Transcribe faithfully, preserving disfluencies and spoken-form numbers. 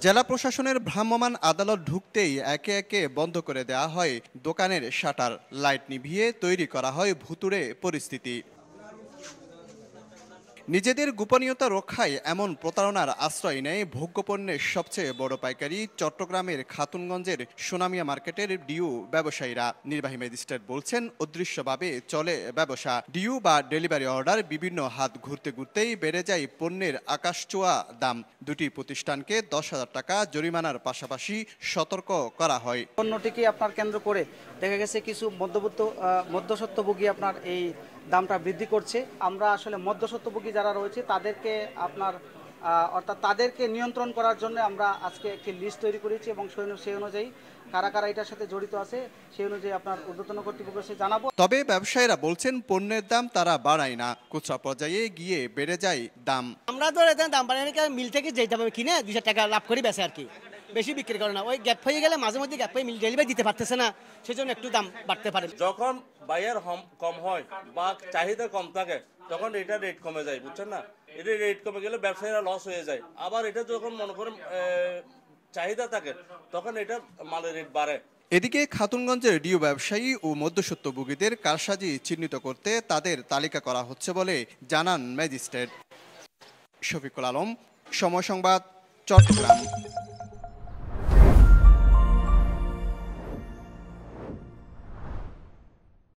জেলা প্রশাসনের ভ্রাম্যমাণ আদালত ঢুকতেই একে একে বন্ধ করে দেওয়া হয় দোকানের শাটার, লাইট নিভিয়ে তৈরি করা হয় ভুতুড়ে পরিস্থিতি। নিজেদের গোপনীয়তা রক্ষায় এমন প্রতারণার আশ্রয় নেয় ভোগ্যপণ্যের সবচেয়ে বড় পাইকারি চট্টগ্রামের খাতুনগঞ্জের সোনামিয়া মার্কেটের ডিউ ব্যবসায়ীরা। নির্বাহী ম্যাজিস্ট্রেট বলছেন, অদৃশ্যভাবে চলে ব্যবসা। ডিউ বা ডেলিভারি অর্ডার বিভিন্ন হাত ঘুরতে ঘুরতেই বেড়ে যায় পণ্যের আকাশছোঁয়া দাম। দুটি প্রতিষ্ঠানকে দশ হাজার টাকা জরিমানার পাশাপাশি সতর্ক করা হয়। পণ্যটিকে আপনার কেন্দ্র করে দেখা গেছে কিছু মধ্যবিত্ত মধ্যস্বত্বভোগী আপনার এই দামটা বৃদ্ধি করছে। আমরা আসলে মধ্যস্বত্বভোগী যারা রয়েছে তাদেরকে আপনার অর্থাৎ তাদেরকে নিয়ন্ত্রণ করার জন্য আমরা আজকে একটি লিস্ট তৈরি করেছি এবং সেই অনুযায়ী কারা কারা এটার সাথে জড়িত আছে সেই অনুযায়ী আপনার ঊর্ধ্বতন কর্তৃপক্ষকে জানাবো। তবে ব্যবসায়ীরা বলছেন, পণ্যের দাম তারা বাড়ায় না, খুচরা পর্যায়ে গিয়ে বেড়ে যায় দাম। আমরা তো দাম বাড়ানো মিল থেকে যেতে হবে কিনে দুই হাজার টাকা লাভ করি বেশি আর কি, বেশি বিক্রি করে না। ওই গ্যাপ হয়ে গেলে মাঝে মধ্যে গ্যাপ হয়ে মিল ডেলিভারি দিতে পারতেছে না, সেজন্য একটু দাম বাড়তে পারে। যখন বায়ার কম হয় বা চাহিদা কম থাকে তখন এটা রেট কমে যায়, বুঝছেন না? এটা রেট কমে গেলে ব্যবসায়ীরা লস হয়ে যায়। আবার এটা যখন মনে করেন চাহিদা থাকে তখন এটা মালের রেট বাড়ে। এদিকে খাতুনগঞ্জের ডিউ ব্যবসায়ী ও মধ্যস্বত্বভোগীদের কারসাজি চিহ্নিত করতে তাদের তালিকা করা হচ্ছে বলে জানান ম্যাজিস্ট্রেট। শফিকুল আলম, সময় সংবাদ, চট্টগ্রাম।